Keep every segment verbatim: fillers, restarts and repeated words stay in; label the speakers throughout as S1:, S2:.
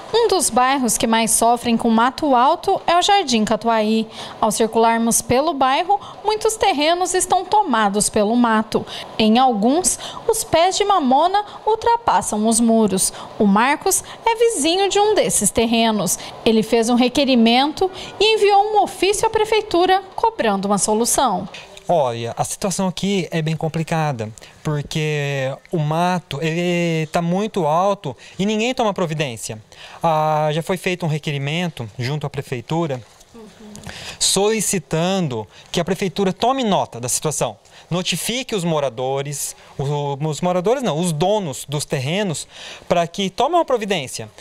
S1: Um dos bairros que mais sofrem com mato alto é o Jardim Catuaí. Ao circularmos pelo bairro, muitos terrenos estão tomados pelo mato. Em alguns, os pés de mamona ultrapassam os muros. O Marcos é vizinho de um desses terrenos. Ele fez um requerimento e enviou um ofício à prefeitura cobrando uma solução.
S2: Olha, a situação aqui é bem complicada, porque o mato está muito alto e ninguém toma providência. Ah, já foi feito um requerimento junto à prefeitura, solicitando que a prefeitura tome nota da situação. Notifique os moradores, os, os moradores não, os donos dos terrenos, para que tomem uma providência.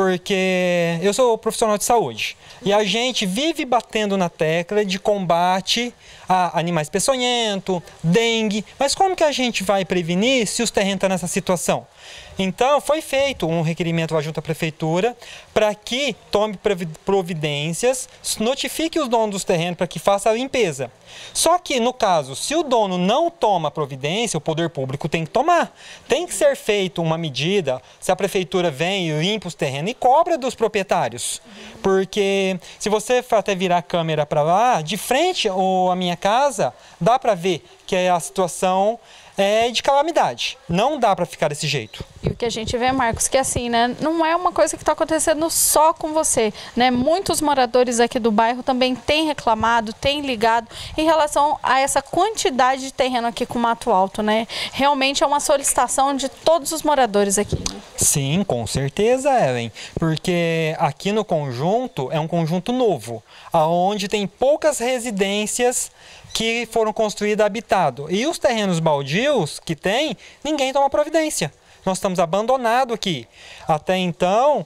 S2: Porque eu sou profissional de saúde e a gente vive batendo na tecla de combate a animais peçonhentos, dengue, mas como que a gente vai prevenir se os terrenos estão nessa situação? Então foi feito um requerimento junto à prefeitura para que tome providências, notifique os donos dos terrenos para que faça a limpeza. Só que no caso, se o dono não toma providência, o poder público tem que tomar. Tem que ser feita uma medida, se a prefeitura vem e limpa os terrenos e cobra dos proprietários. Porque se você até virar a câmera para lá, de frente à minha casa, dá para ver que a situação é de calamidade. Não dá para ficar desse jeito.
S1: E o que a gente vê, Marcos, que assim, né, não é uma coisa que está acontecendo só com você, né? Muitos moradores aqui do bairro também têm reclamado, têm ligado em relação a essa quantidade de terreno aqui com mato alto, né? Realmente é uma solicitação de todos os moradores aqui, né?
S2: Sim, com certeza, Ellen, porque aqui no conjunto é um conjunto novo, onde tem poucas residências que foram construídas habitado. E os terrenos baldios que tem, ninguém toma providência. Nós estamos abandonados aqui. Até então,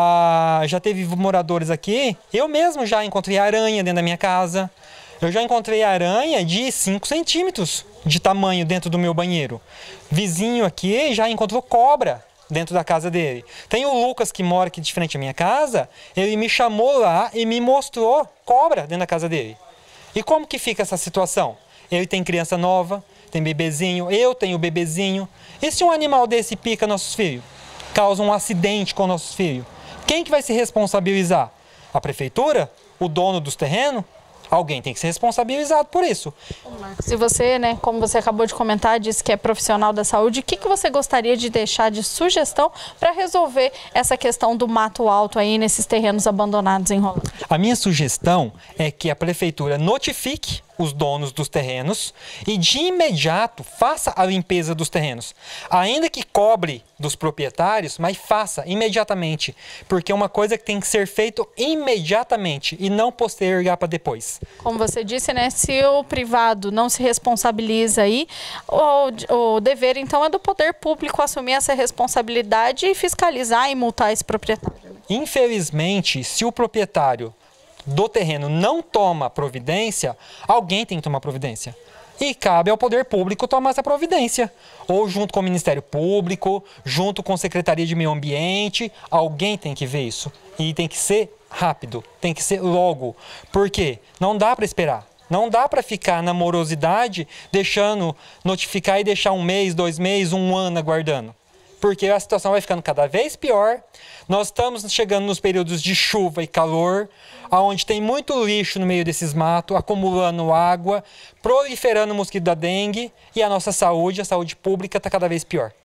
S2: ah, já teve moradores aqui, eu mesmo já encontrei aranha dentro da minha casa. Eu já encontrei aranha de cinco centímetros de tamanho dentro do meu banheiro. Vizinho aqui já encontrou cobra dentro da casa dele. Tem o Lucas que mora aqui de frente à minha casa, ele me chamou lá e me mostrou cobra dentro da casa dele. E como que fica essa situação? Ele tem criança nova, tem bebezinho, eu tenho bebezinho. E se um animal desse pica nossos filhos? Causa um acidente com nossos filhos? Quem que vai se responsabilizar? A prefeitura? O dono dos terrenos? Alguém tem que ser responsabilizado por isso.
S1: Se você, né, como você acabou de comentar, disse que é profissional da saúde, o que, que você gostaria de deixar de sugestão para resolver essa questão do mato alto aí nesses terrenos abandonados em Rolândia?
S2: A minha sugestão é que a prefeitura notifique os donos dos terrenos e de imediato faça a limpeza dos terrenos. Ainda que cobre dos proprietários, mas faça imediatamente, porque é uma coisa que tem que ser feito imediatamente e não postergar para depois.
S1: Como você disse, né, se o privado não se responsabiliza aí, o, o dever então é do poder público assumir essa responsabilidade e fiscalizar e multar esse proprietário.
S2: Infelizmente, se o proprietário do terreno não toma providência, alguém tem que tomar providência. E cabe ao poder público tomar essa providência. Ou junto com o Ministério Público, junto com a Secretaria de Meio Ambiente, alguém tem que ver isso. E tem que ser rápido, tem que ser logo. Por quê? Não dá para esperar. Não dá para ficar na morosidade, deixando notificar e deixar um mês, dois meses, um ano aguardando. Porque a situação vai ficando cada vez pior. Nós estamos chegando nos períodos de chuva e calor, onde tem muito lixo no meio desses matos, acumulando água, proliferando o mosquito da dengue, e a nossa saúde, a saúde pública, está cada vez pior.